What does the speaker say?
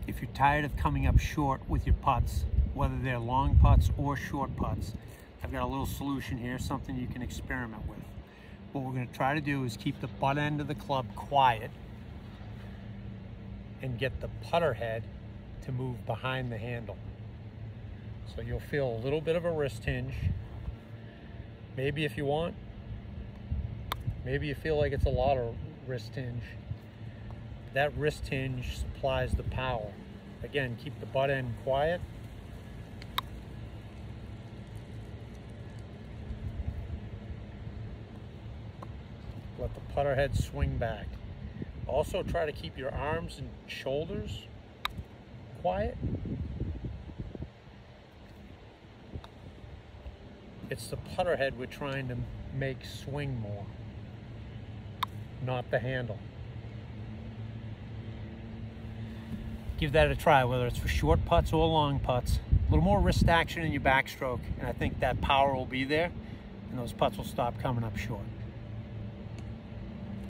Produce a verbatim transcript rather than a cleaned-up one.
if you're tired of coming up short with your putts, whether they're long putts or short putts, I've got a little solution here, something you can experiment with. What we're going to try to do is keep the butt end of the club quiet and get the putter head to move behind the handle. So you'll feel a little bit of a wrist hinge. Maybe if you want, maybe you feel like it's a lot of wrist hinge. That wrist hinge supplies the power. Again, keep the butt end quiet. Let the putter head swing back. Also try to keep your arms and shoulders quiet. It's the putter head we're trying to make swing more, not the handle. Give that a try, whether it's for short putts or long putts. A little more wrist action in your backstroke, and I think that power will be there, and those putts will stop coming up short.